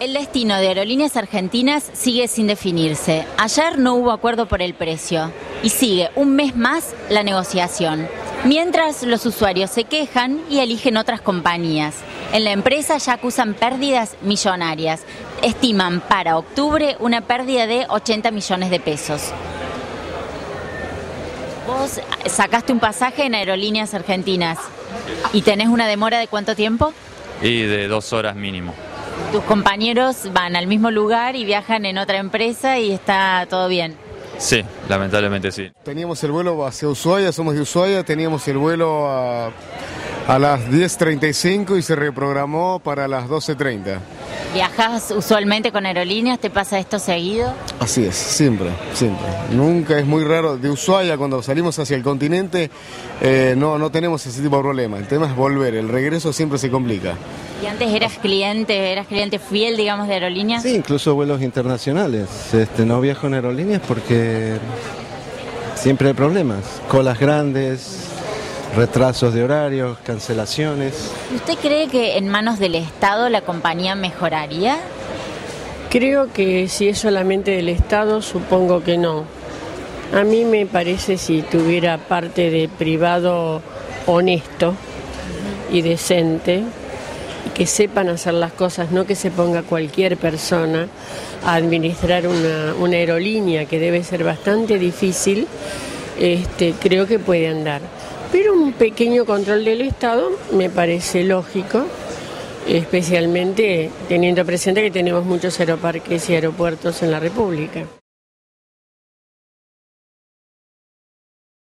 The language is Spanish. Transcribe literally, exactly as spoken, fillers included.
El destino de Aerolíneas Argentinas sigue sin definirse. Ayer no hubo acuerdo por el precio y sigue un mes más la negociación. Mientras los usuarios se quejan y eligen otras compañías. En la empresa ya acusan pérdidas millonarias. Estiman para octubre una pérdida de ochenta millones de pesos. Vos sacaste un pasaje en Aerolíneas Argentinas y tenés una demora ¿de cuánto tiempo? Y de dos horas mínimo. Tus compañeros van al mismo lugar y viajan en otra empresa y está todo bien. Sí, lamentablemente sí. Teníamos el vuelo hacia Ushuaia, somos de Ushuaia, teníamos el vuelo a, a las diez treinta y cinco y se reprogramó para las doce treinta. ¿Viajas usualmente con aerolíneas? ¿Te pasa esto seguido? Así es, siempre, siempre. Nunca es muy raro. De Ushuaia, cuando salimos hacia el continente, eh, no, no tenemos ese tipo de problema. El tema es volver, el regreso siempre se complica. ¿Y antes eras cliente, eras cliente fiel, digamos, de aerolíneas? Sí, incluso vuelos internacionales. Este, no viajo en aerolíneas porque siempre hay problemas. Colas grandes, retrasos de horarios, cancelaciones. ¿Usted cree que en manos del Estado la compañía mejoraría? Creo que si es solamente del Estado, supongo que no. A mí me parece si tuviera parte de privado honesto y decente, que sepan hacer las cosas, no que se ponga cualquier persona a administrar una, una aerolínea que debe ser bastante difícil, este, creo que puede andar. Pero un pequeño control del Estado me parece lógico, especialmente teniendo presente que tenemos muchos aeroparques y aeropuertos en la República.